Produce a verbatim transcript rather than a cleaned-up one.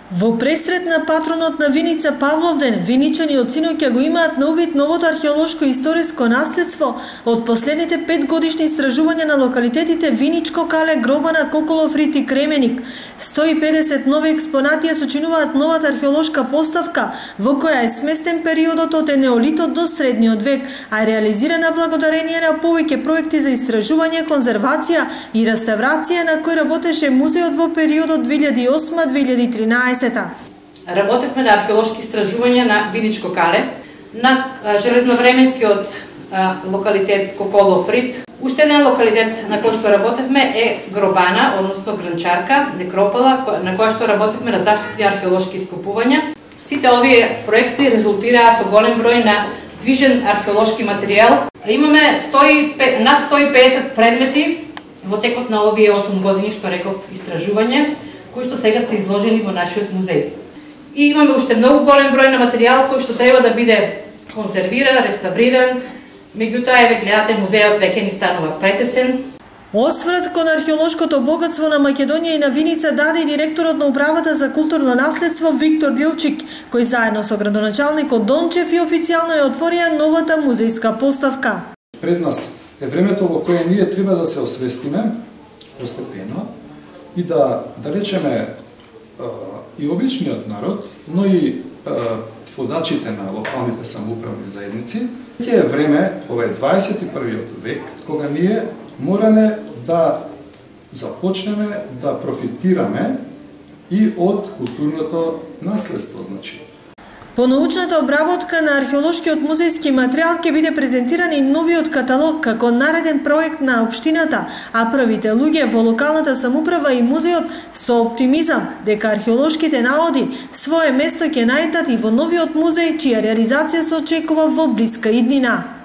Во пресрет на патронот на Виница Павловден, виничани од синоќа го имаат на увид новото археолошко историско наследство од последните пет годишни истражувања на локалитетите Виничко Кале, Гробана, Коколов рит и Кременик. сто и педесет нови експонати ја сочинуваат новата археолошка поставка, во која е сместен периодот од енеолитот до средниот век, а е реализирана благодарение на повеќе проекти за истражување, конзервација и реставрација на кој работеше музеот во периодот две илјади и осма до две илјади и тринаесета. Работевме на археолошки истражувања на Виничко Кале, на железновременскиот локалитет Коколов рит. Уште еден локалитет на кој што работевме е Гробана, односно Гранчарка, некропола, на која што работевме на заштитни археолошки ископувања. Сите овие проекти резултираа со голем број на движен археолошки материјал. Имаме над сто и педесет предмети во текот на овие осум години, што реков, истражување, кои што сега се изложени во нашиот музеј. И имаме уште многу голем број на материјал кој што треба да биде конзервиран, реставриран, меѓутоа еве гледате музеот веќе ни станува претесен. Осврт кон археолошкото богатство на Македонија и на Виница даде и директорот на управата за културно наследство Виктор Дилчик, кој заедно со градоначалникот Дончев и официјално ја отворија новата музејска поставка. Пред нас е времето во кое ние треба да се освестиме постепено и да, да речеме и обичниот народ, но и водачите на локалните самоуправни заедници, ќе е време, ова е дваесет и првиот век, кога ние мораме да започнеме да профитираме и од културното наследство, значи. По научната обработка на археолошкиот музејски материјал ќе биде презентиран и новиот каталог како нареден проект на општината, а првите луѓе во локалната самоуправа и музеот со оптимизам дека археолошките наоди свое место ќе најдат и во новиот музеј, чија реализација се очекува во блиска иднина.